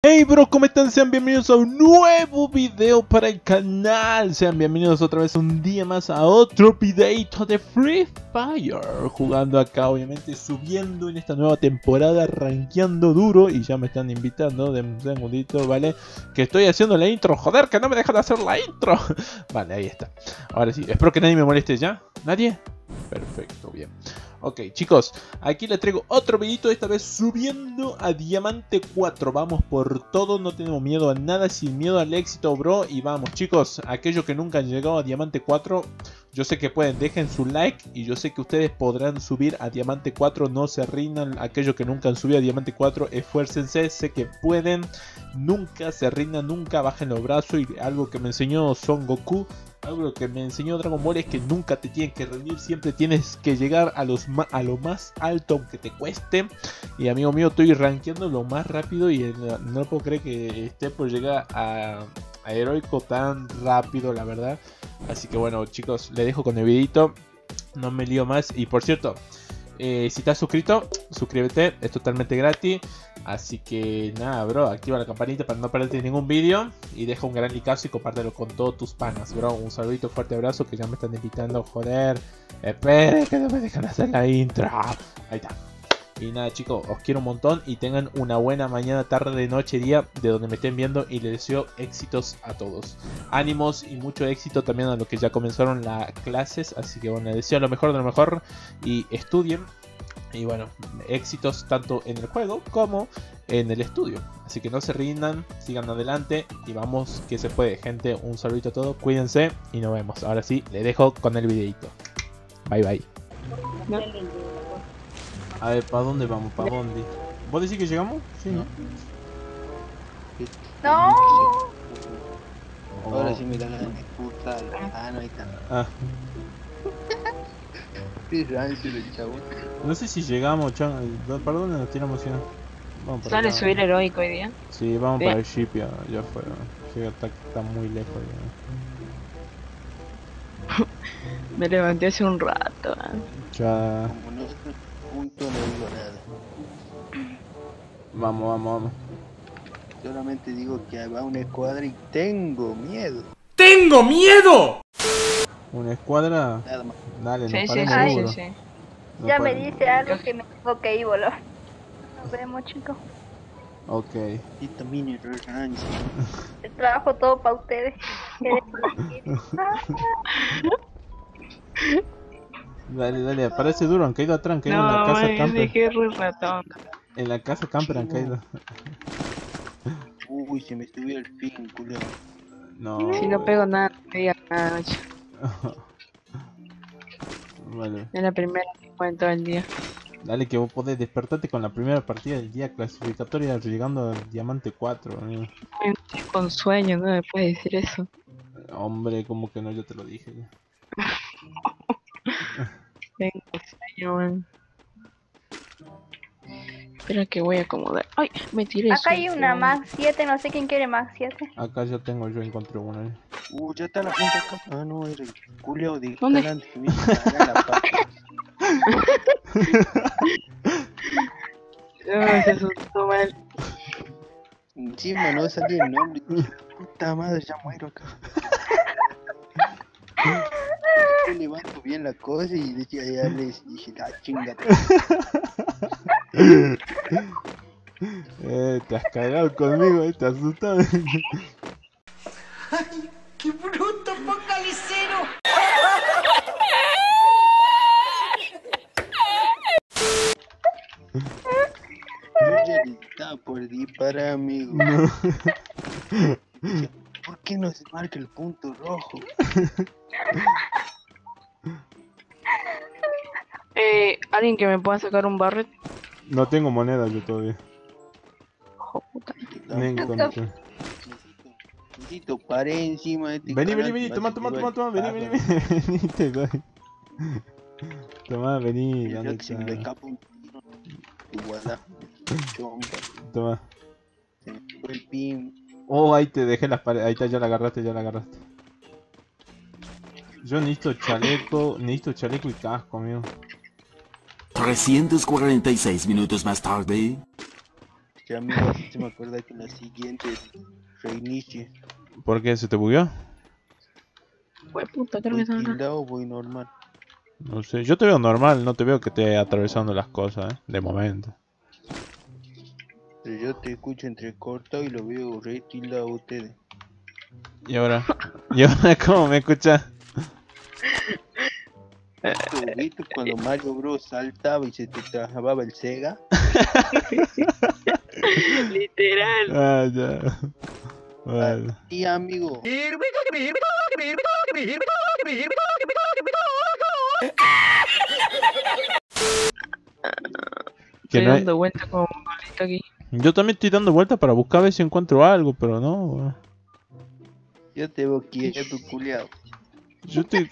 Hey bro, ¿cómo están? Sean bienvenidos a un nuevo video para el canal. Sean bienvenidos otra vez un día más a otro videito de Free Fire. Jugando acá, obviamente, subiendo en esta nueva temporada, rankeando duro. Y ya me están invitando, de un segundito, ¿vale? Que estoy haciendo la intro, joder, que no me dejan hacer la intro. Vale, ahí está. Ahora sí, espero que nadie me moleste ya. ¿Nadie? Perfecto, bien. Ok, chicos, aquí les traigo otro videito, esta vez subiendo a Diamante 4. Vamos por todo, no tenemos miedo a nada, sin miedo al éxito, bro. Y vamos, chicos, aquellos que nunca han llegado a Diamante 4, yo sé que pueden, dejen su like. Y yo sé que ustedes podrán subir a Diamante 4, no se rindan. Aquellos que nunca han subido a Diamante 4, esfuércense, sé que pueden. Nunca se rindan, nunca bajen los brazos. Y algo que me enseñó Son Goku, algo que me enseñó Dragon Ball, es que nunca te tienes que rendir, siempre tienes que llegar a lo más alto, aunque te cueste. Y amigo mío, estoy rankeando lo más rápido y no puedo creer que esté por llegar a heroico tan rápido, la verdad. Así que bueno, chicos, les dejo con el videito, no me lío más. Y por cierto, si estás suscrito, suscríbete, es totalmente gratis. Así que nada, bro, activa la campanita para no perderte ningún vídeo. Y deja un gran likeazo y compártelo con todos tus panas, bro. Un saludito, fuerte abrazo, que ya me están invitando, joder. Esperen, que no me dejan hacer la intro. Ahí está. Y nada, chicos, os quiero un montón y tengan una buena mañana, tarde, noche, día, de donde me estén viendo. Y les deseo éxitos a todos. Ánimos y mucho éxito también a los que ya comenzaron las clases. Así que bueno, les deseo lo mejor de lo mejor y estudien. Y bueno, éxitos tanto en el juego como en el estudio. Así que no se rindan, sigan adelante y vamos que se puede, gente. Un saludito a todos, cuídense y nos vemos. Ahora sí, les dejo con el videito. Bye bye. ¿No? A ver, ¿para dónde vamos? ¿Para dónde? ¿Vos decís que llegamos? Sí, ¿no? No. Oh. Ahora sí me da la puta. Ah, no, ahí está. Ah. Qué rancio el chavo. No sé si llegamos, chan. ¿Para dónde nos tiramos ya? Vamos para ¿Sale acá. subir heroico hoy día? Sí, vamos Bien. para el ship ya fue. Llega, está muy lejos ya. Me levanté hace un rato. Ya. Como no estoy junto, no digo nada. Vamos. Solamente digo que va una escuadra y tengo miedo. ¡Tengo miedo! ¿Una escuadra? Nada más. Dale, Sí, nos sí, paremos sí, duro. sí. Nos Ya me pare- dice algo que me tengo que ir, boludo. Nos vemos, chicos. Ok. Y también el rancio. El trabajo todo para ustedes. Dale, parece duro, han caído atrás, han caído en la No, casa man, camper. dije re ratón. En la casa camper han caído. Uy, se me subió el fin, culo. No. Si no pego nada, no diga nada, macho. Vale. Es la primera que juego en todo el día. Dale, que vos podés despertarte con la primera partida del día clasificatoria llegando al Diamante 4, amigo. Estoy con sueño, no me puedes decir eso. Hombre, como que no, yo te lo dije. Tengo sueño, man. Espera que voy a acomodar. Ay, me tiré. Acá hay sucio, una man. Max 7, no sé quién quiere Max 7. Acá yo encontré una. Ya está la gente acá. Ah, no, era el culeo de ¿Dónde? delante que me caga la pata. No, se asustó mal. Encima no salió el nombre. Puta madre, ya muero acá. Yo levanto bien la cosa y decía, ya les dije, chingate. Te has cagado conmigo, te has asustado. ¡Ay, qué bruto focalicero! Yo ya le estaba por disparar, amigo. No. ¿Por qué no se marca el punto rojo? ¿Alguien que me pueda sacar un barret? No tengo moneda yo todavía. Ojo, puta. Me encontré. Necesito pared encima de este Vení, canal, toma, más te vení, lleva el vení, te doy. Toma, vení, Y el dale, otro se me le escapa un tiro. Igualdad. Chompa. toma. Se me fue el pin. Oh, ahí te dejé las paredes, ahí está, ya la agarraste. Yo necesito chaleco y casco, amigo. 346 minutos más tarde. Ya amigo, así se me acuerda que en la siguiente reinicie. ¿Por qué? ¿Se te bugueó? Fue puta, creo ¿Voy que son. tilda o voy normal? No sé, yo te veo normal, no te veo que esté atravesando las cosas, de momento. Pero yo te escucho entrecortado y lo veo re tilda a ustedes. ¿Y ahora? ¿Y ahora cómo me escuchas? ¿Viste cuando Mario Bros saltaba y se te trababa el Sega? Literal. Ah, ya. Vale. Sí, amigo. Que Estoy no hay- dando vuelta como un bolito aquí. Yo también estoy dando vueltas para buscar a ver si encuentro algo, pero no, weón. Yo te veo quieto, culiao. Yo estoy...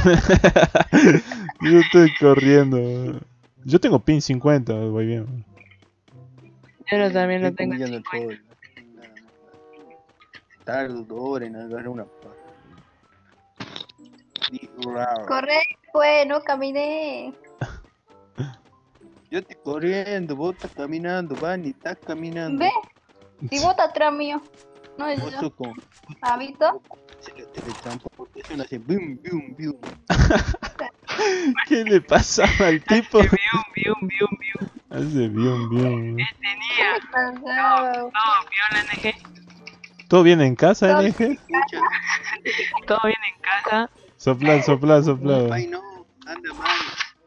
Yo estoy corriendo, weón. Yo tengo pin 50, voy bien, weón. Yo también lo Estoy tengo. humillando al pobre. Tardo 2 horas en agarrar una pata. Corre, pues, no caminé. Yo estoy corriendo, vos estás caminando, Vani, estás caminando. Ve, si vos estás atrás mío. No, Vos yo. sos como ¿Has visto? se le teletransportación hace bum, bum, bum. ¿Qué le pasaba al tipo? Bium. Hace bien, bien. Tenía. Cansado. Todo viola, NG. ¿Todo bien en casa, Todo- NG? Escucha, Todo bien en casa. Sopla, sopla, sopla. ay no, anda mal.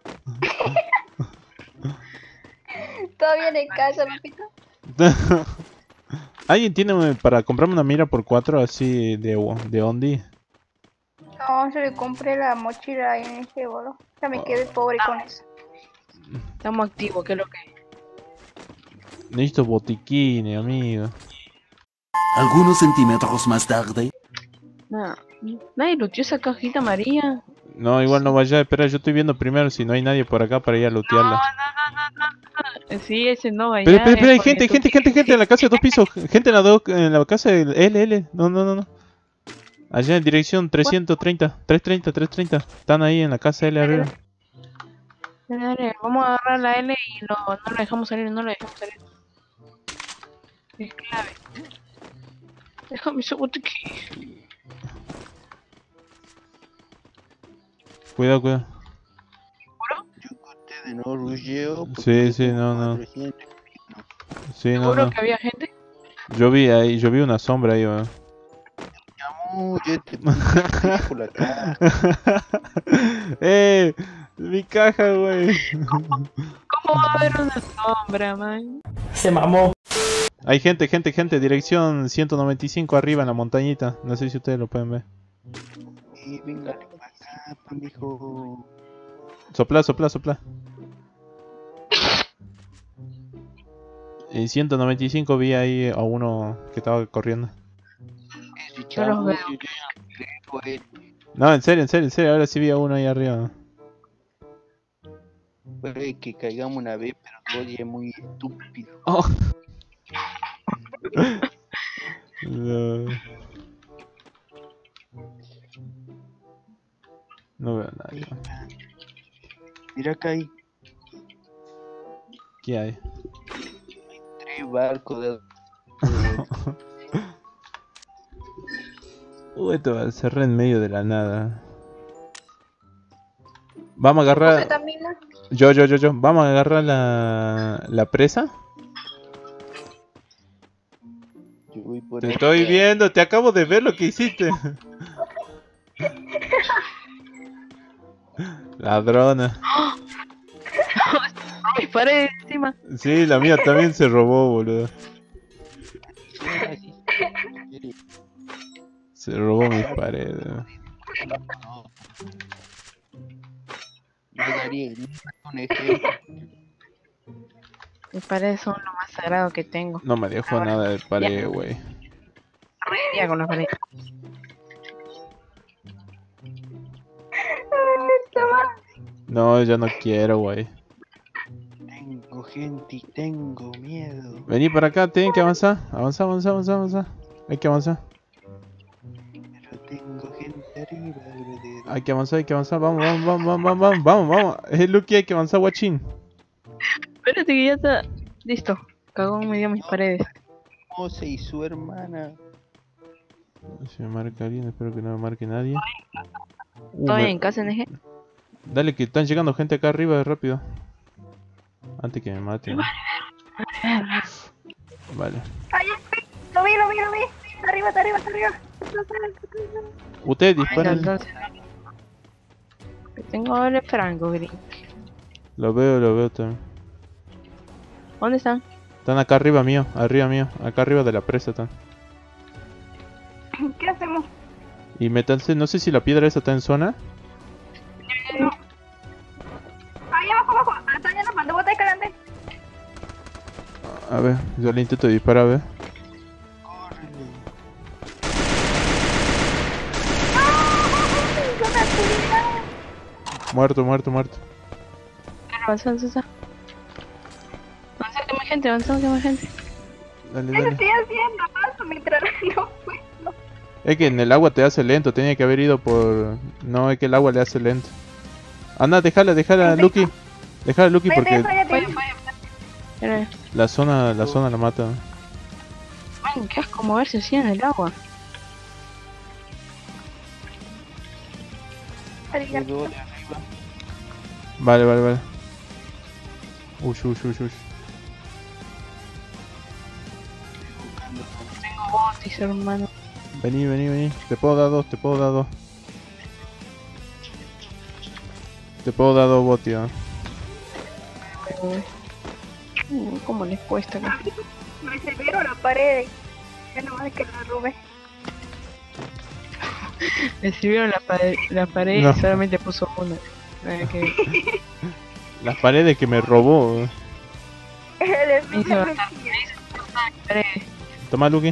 ¿Todo bien en casa, papito? ¿Alguien tiene para comprarme una mira por 4 así de Ondi? No, yo le compré la mochila en ese bolo. Ya me quedé pobre con eso. Estamos activos, ¿qué es lo que? Necesito botiquines, amigo. Algunos centímetros más tarde. Nada. Nadie luteó esa cajita María. No, igual no vaya, espera, yo estoy viendo primero si no hay nadie por acá para ir a lootearla. Sí, ese no vaya. Pero espera, hay gente en la casa de 2 pisos. Gente en la casa de L. No. Allá en dirección 330. Están ahí en la casa L arriba. Dale, vamos a agarrar la L y no la dejamos salir, Es clave. Déjame ese botiquín. Cuidado. Yo con ustedes no rulleo. porque Sí, yo sí, tengo no. 400. Sí, ¿Seguro no. que había gente? Yo vi una sombra ahí, weón. Llamó, yo te puse por la cara. Mi caja, güey. ¿Cómo va a haber una sombra, man? Se mamó. Hay gente, dirección 195 arriba en la montañita. No sé si ustedes lo pueden ver. Y venga para acá, pa' mijo. Sopla. En 195 vi ahí a uno que estaba corriendo. Ese Yo los chavo, veo. yo ya creo a él. No, en serio, ahora sí vi a uno ahí arriba. Puede que caigamos una vez, pero Dodge es muy estúpido. Oh. No. No veo a nadie. Mira acá hay ¿Qué hay? 3 barcos de... Esto va a cerrar en medio de la nada. Vamos a ¿Usted agarrar. también? ¿No? Yo. Vamos a agarrar la presa. Yo voy por Te ahí. estoy viendo, te acabo de ver lo que hiciste. Ladrona. Ay, paré encima. Sí, la mía también se robó, boludo. Se robó mis paredes. Yo daría un ejemplo. Mis paredes son lo más sagrado que tengo. No me dejó nada de pared, güey. Reiría con las paredes. No, yo no quiero, güey. Tengo gente y tengo miedo. Vení para acá, tienen que avanzar. Avanza. Hay que avanzar. Pero tengo gente arriba, brother. Hay que avanzar. Vamos. Es Lucky, hay que avanzar, guachín. Espérate que ya está. Listo. Cagón me dio mis paredes. José y su hermana. Si me marca alguien, espero que no me marque nadie. Estoy en casa NG. Dale, que están llegando gente acá arriba, rápido. Antes que me maten. Vale. Ay, lo vi. Está arriba. Ustedes Venga, disparan. entonces. Que tengo el franco, gris. Lo veo también. ¿Dónde están? Están acá arriba mío. Acá arriba de la presa están. ¿Qué hacemos? Y métanse, no sé si la piedra esa está en zona. Ahí abajo. Hasta allá nos mandó botar escalante. A ver, yo le intento disparar, a ver. Muerto. Avanza. Avanza que más gente, Dale. Eso estoy haciendo, paso mientras no puedo. Es que en el agua te hace lento, tenía que haber ido por... No, es que el agua le hace lento. Anda, déjala, Lucky. Déjala, Lucky, porque Espera. la zona la mata. Ay, qué asco moverse así en el agua. Vale. Uy. Tengo botis, hermano. Vení. Te puedo dar dos. Te puedo dar dos botis, ¿eh? ¿Cómo les cuesta acá? Me severo la pared. Ya nomás que la robé. Le sirvieron la pared No. y solamente puso una. Que... Las paredes que me robó. ¿Eh? Me hizo bastante. Pared. Toma, Lucky.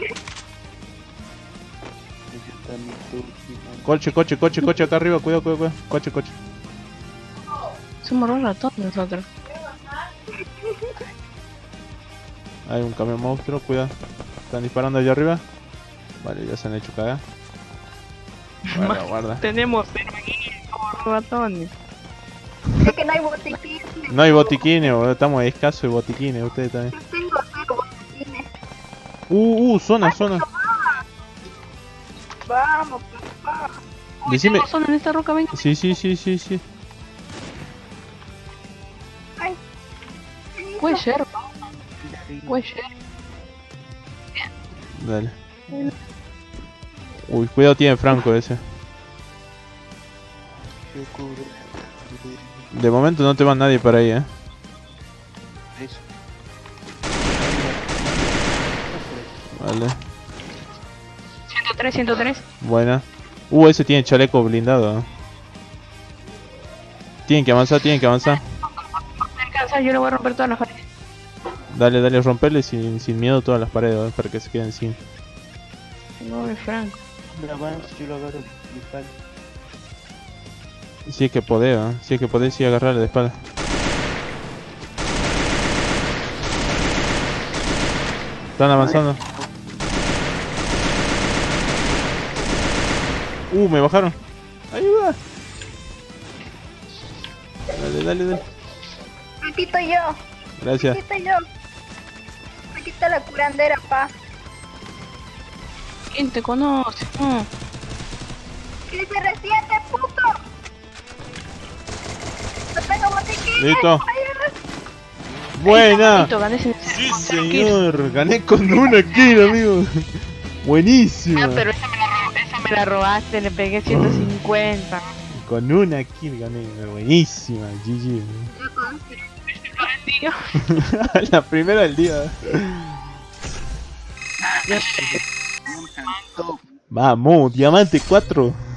Coche acá arriba, cuidado. Coche. Somos dos ratones nosotros. Hay un camión monstruo, cuidado. Están disparando allá arriba. Vale, ya se han hecho cagar. Guarda. Tenemos pero aquí como ratones. Es que no hay botiquines. No hay botiquines, boludo. Estamos escasos de botiquines, ustedes también. Yo tengo 0 botiquines. Zona. Vamos, papá. Decime. ¿Tenemos zona en esta roca, ven? Sí. Ay. Puede ser. Dale. Uy, cuidado, tiene Franco ese. De momento no te va nadie para ahí, Vale. 103. Buena. Ese tiene chaleco blindado. Tienen que avanzar. Me alcanza, yo le voy a romper todas las paredes. Dale, romperle sin miedo todas las paredes, para que se queden sin. No, el Franco. Yo lo agarro. Si es que podés, sí agarrarle de espalda. Están avanzando. Me bajaron. Ayuda. Dale. Aquí estoy yo. Gracias. Aquí está la curandera, pa. ¿Quién te conoce? No. ¿Qué se resiente, puto? No tengo botiquines. Listo. Ayuda. Buena. Listo, gané ese- Sí, señor. Gané con una kill, amigo. Buenísima. Ah, pero esa me la robaste, le pegué 150. Con una kill gané. Buenísima. GG. Tío. La primera del día. Vamos, diamante 4.